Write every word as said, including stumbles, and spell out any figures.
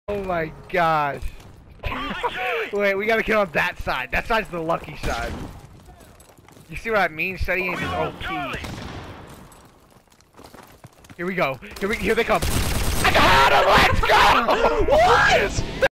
Oh my gosh. Wait, we gotta get on that side. That side's the lucky side. You see what I mean? Studying is O P. Here we go. Here we here they come. I got him! Let's go! What?